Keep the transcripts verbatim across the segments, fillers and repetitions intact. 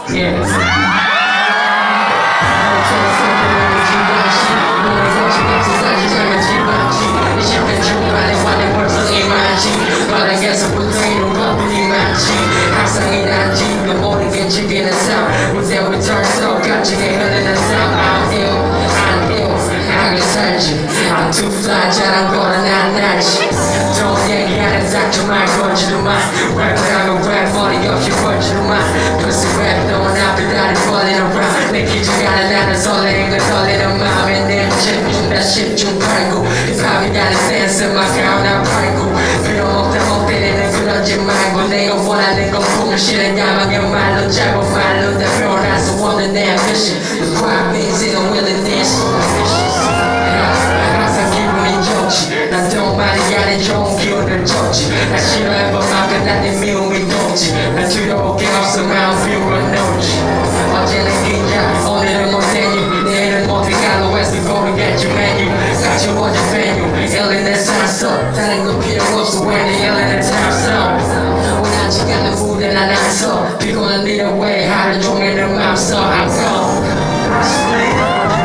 Yeah. I'm too fly, 잘안 걸어 난 날씨 돈 얘기하는 닥쳐만 건지로만 랩하면 랩 머리 없이 번지로만 Pussy rap 너만 앞에 다리 벌리는 rap 내키지 않아 나는 설레는 걸 떨리는 마음에 내 집중다 십중 팔구 힙합이 가는 센스 막 가오나 팔구 필요없다 못 때리는 그런 짓 말고 내가 원하는 건 공실은 야망의 말로 짧은 말로 다 표현할 수 없는 내 ambition The crime means it don't really dance 난 동반이 아닌 좋은 기운을 줬지 나 싫어해보면 끝난 네 미움이 돕지 난 두려울 게 없어 마음 비워놓지 어제는 긴장 오늘은 못해니 내일은 못해 갈로에서 고르겠지 메뉴 가져오자 메뉴 일리는 산소 다른 건 필요 없어 왜내 일리는 탑서 원하지 않는 무대 난 안서 피곤한 니를 왜 하루 종일 내 맘써 I'm gone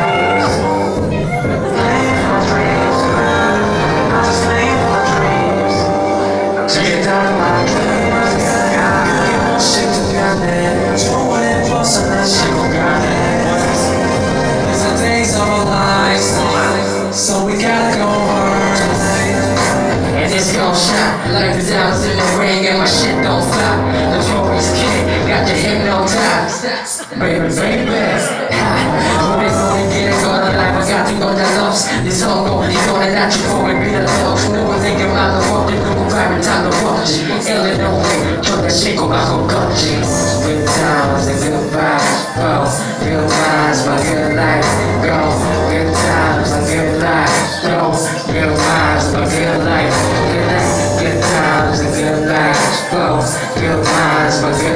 So we gotta go hard tonight And it's gon' shine like the diamonds in the ring and my shit don't fly Notorious kid, got your hypnotized Baby, baby 우리 손이 길을 걸어 life 같은 건 다 lost 네 성공, 네 돈에 낮춘 폼을 빌어줘 누구에게 말도 없지 누구 밟을 탕도 없지 Illinois, 존나 싣고 가고 걷지 Good times and good vibes, oh Good vibes, my good life, go Good times and good life, go Good vibes, my good life, good life Good times and good life, go Good vibes, my good